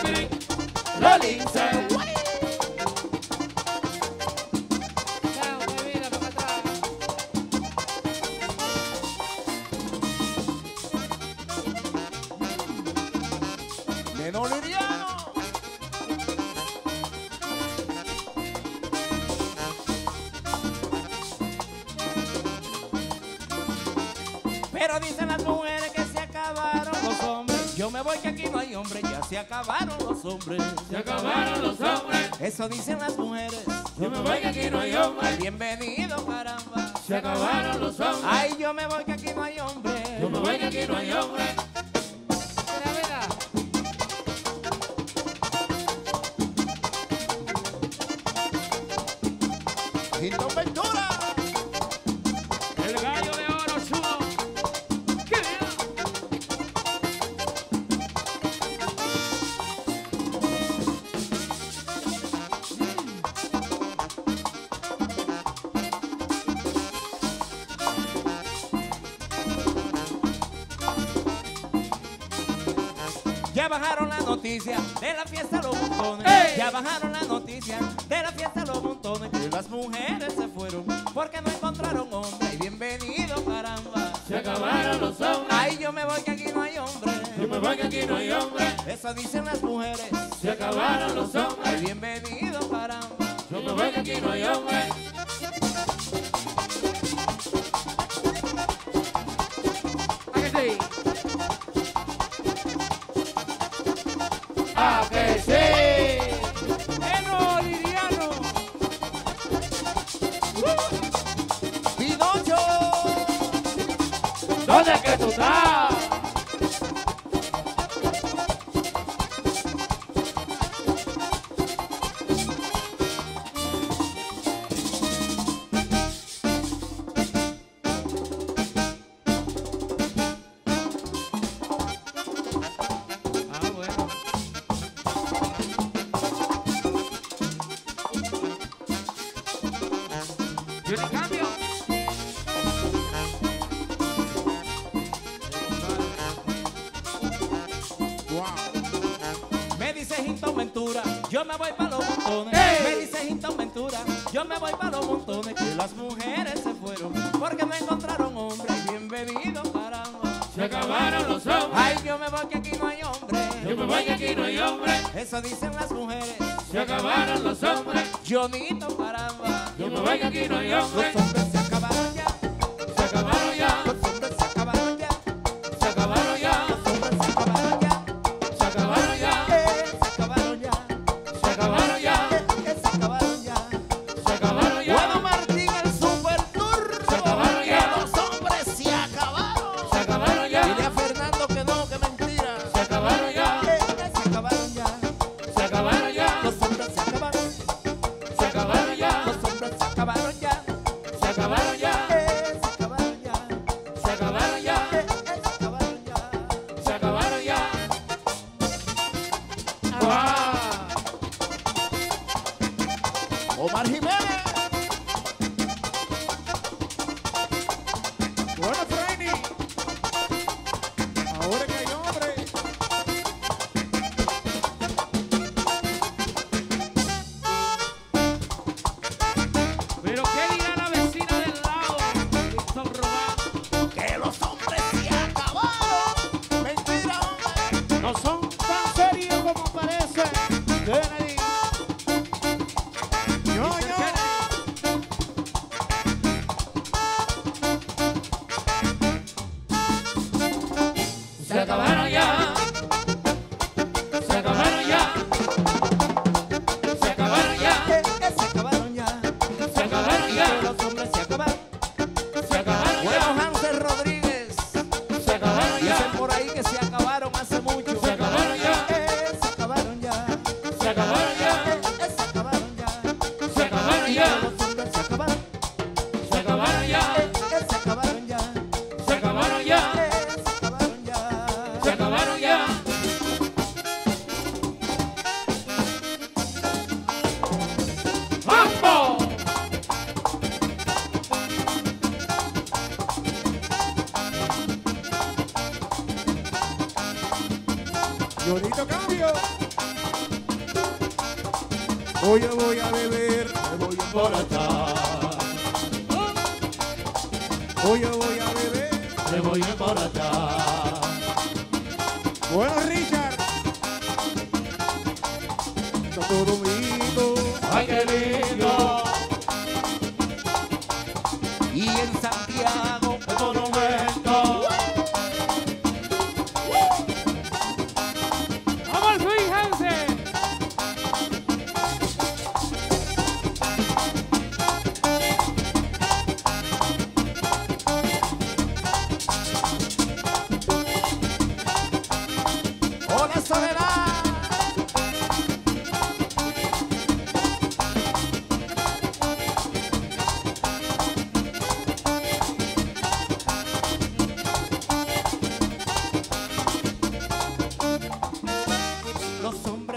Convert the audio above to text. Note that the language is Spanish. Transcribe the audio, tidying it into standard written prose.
Los linces. Menor Liriano. Pero dicen las mujeres que se acabaron los hombres. Yo me voy que aquí no hay hombres, ya se acabaron los hombres. Se acabaron los hombres. Eso dicen las mujeres. Yo me voy que aquí no hay hombres. Bienvenido, caramba. Se acabaron los hombres. Ay, yo me voy que aquí no hay hombres. Yo me voy que aquí no hay hombres. Hilton Ventura. El gallo de oro chulo. ¡Qué bien! Ya bajaron la noticia de la fiesta los montones. ¡Ey! Ya bajaron la noticia de la fiesta los montones. Que las mujeres se fueron porque no encontraron hombre. Y bienvenido, caramba. Se acabaron los hombres. Ay, yo me voy que aquí no hay hombre. Yo me voy que aquí no hay hombres. Eso dicen las mujeres. Se acabaron los Ay, hombres. bienvenido, caramba. Yo me voy que aquí no hay hombres. ¿A que sí? ¿A que sí? Menor Liriano. Pinocho. ¿Dónde es que tú estás? Ah, bueno. Yo le cambio. Me dice Hilton Ventura, yo me voy para los montones. ¡Ey! Me dice Hilton Ventura, yo me voy para los montones. Que las mujeres se fueron porque no encontraron hombre. Y bienvenido, caramba. Se acabaron los hombres. Ay, yo me voy que aquí no hay hombre. Yo me voy que aquí no hay hombres. Eso dicen las mujeres. Se acabaron los hombres. Jonito, caramba. Yo me voy que aquí no hay hombres. Los hombres se acabaron ya. Se acabaron ya. Los hombres se acabaron ya. Se acabaron ya. Los hombres se acabaron ya. Se acabaron ya. Se acabaron ya. Se acabaron ya. Se acabaron ya. Se acabaron ya. Bueno, Martín, el super turbo. Se acabaron Que ya. los hombres se acabaron. Se acabaron Dile ya. a Fernando que no, que mentira. Se acabaron ya. Se acabaron ya. Se acabaron ya. Los hombres se acabaron. Se acabaron ya. Los hombres se acabaron ya. Se acabaron ya. Se acabaron ya. Se acabaron ya. Se acabaron ya. Se acabaron ya. ¡Guau! Omar Jiménez. Bueno, Franny, ahora que hay hombre, Pero qué dirá la vecina del lado, Víctor Román. Que los hombres se acabaron. Mentira, hombre. no son tan serios como parece. Kennedy. Ñoño. Se acabaron ya. Se acabaron ya. Se acabaron ya. Se acabaron ya. Se acabaron ya. Los hombres se acabaron. Se acabaron Bueno, ya. Hansel Rodríguez. Se acabaron Dicen ya. por ahí que se acabaron hace mucho. Se acabaron ya. Se acabaron ya. Se acabaron ya. Se acabaron ya. Se acabaron ya. Los hombres se acabaron. Se acabaron ya. Se acabaron ya. Se acabaron ya. Se acabaron ya. Se acabaron ya. ¡Vamos! Yolito Cambio. Hoy yo voy a beber, me voy a emborrachar. Hoy yo voy a beber, Me voy a emborrachar. bueno Richard, Santo Domingo, Ay, qué lindo. Y en Santiago, el monumento. ¡Vamos al swing, Hansen! Hola, Soledad. Los hombres